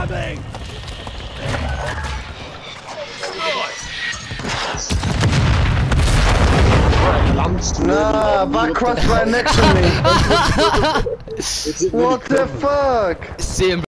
Incoming! Nah, back cross right next to me. What the fuck? See him.